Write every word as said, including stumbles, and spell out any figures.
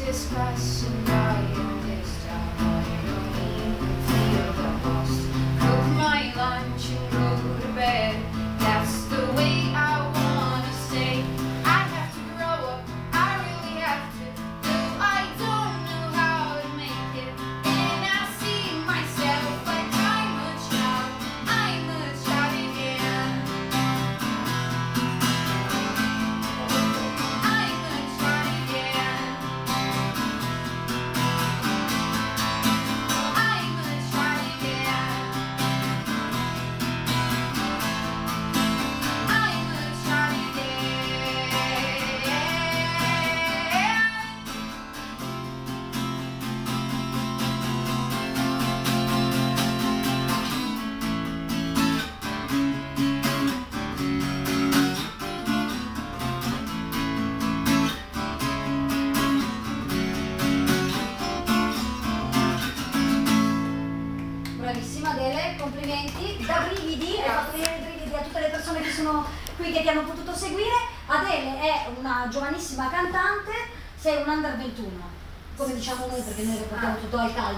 discuss and I am this time. I don't even feel that lost. Cook my lunch and go to bed. That's the way I wanna stay. I have to grow up, I really have to. Though I don't know how to make it. And I see myself like I'm a child. I'm a child again. I'm a child again. I'm a child again. I'm a child again. Bravissima Adele, complimenti, da brividi, hai fatto venire i brividi a tutte le persone che sono qui che ti hanno potuto seguire. Adele è una giovanissima cantante, sei un under ventuno, come diciamo noi perché noi portiamo tutto al caldo.